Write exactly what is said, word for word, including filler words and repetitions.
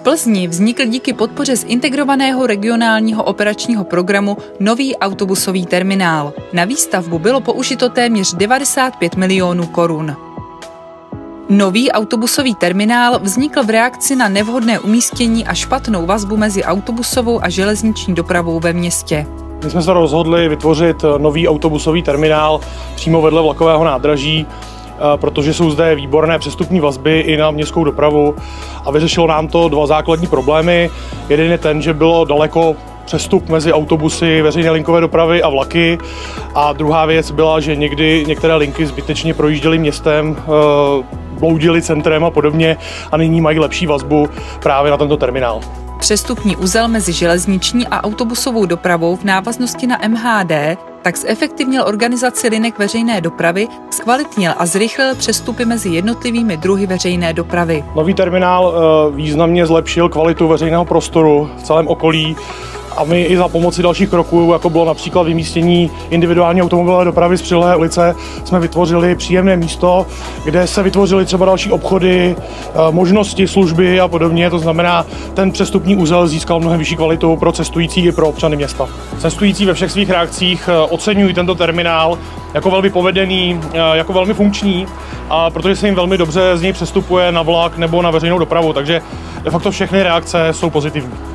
Plzni vznikl díky podpoře z integrovaného regionálního operačního programu nový autobusový terminál. Na výstavbu bylo použito téměř devadesát pět milionů korun. Nový autobusový terminál vznikl v reakci na nevhodné umístění a špatnou vazbu mezi autobusovou a železniční dopravou ve městě. My jsme se rozhodli vytvořit nový autobusový terminál přímo vedle vlakového nádraží, protože jsou zde výborné přestupní vazby i na městskou dopravu a vyřešilo nám to dva základní problémy. Jeden je ten, že bylo daleko přestup mezi autobusy, veřejné linkové dopravy a vlaky. A druhá věc byla, že někdy některé linky zbytečně projížděly městem, bloudily centrem a podobně a nyní mají lepší vazbu právě na tento terminál. Přestupní uzel mezi železniční a autobusovou dopravou v návaznosti na M H D tak zefektivnil organizaci linek veřejné dopravy, zkvalitnil a zrychlil přestupy mezi jednotlivými druhy veřejné dopravy. Nový terminál významně zlepšil kvalitu veřejného prostoru v celém okolí. A my i za pomoci dalších kroků, jako bylo například vymístění individuální automobilové dopravy z přilehlé ulice, jsme vytvořili příjemné místo, kde se vytvořily třeba další obchody, možnosti, služby a podobně. To znamená, ten přestupní uzel získal mnohem vyšší kvalitu pro cestující i pro občany města. Cestující ve všech svých reakcích oceňují tento terminál jako velmi povedený, jako velmi funkční, a protože se jim velmi dobře z něj přestupuje na vlak nebo na veřejnou dopravu, takže de facto všechny reakce jsou pozitivní.